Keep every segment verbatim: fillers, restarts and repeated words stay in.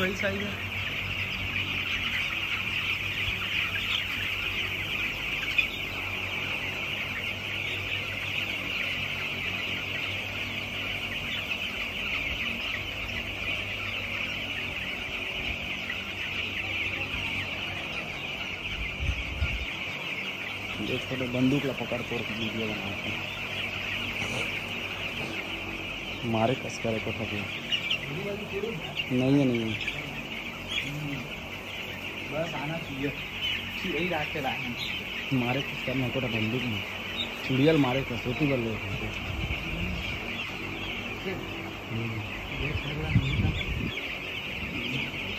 सही साइज है। देखो तो बंदूक ला पकड़ तोड़ के वीडियो बनाते हैं। मारे कस करे को था नहीं है नहीं है बस आना चाहिए यही रात के लाए मारे कस करने को बंदूक में चुड़ियल मारे कस होती बल गए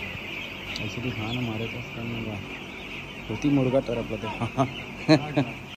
ऐसे भी खाना मारे कस करने का होती मुर्गा तरफ लगे।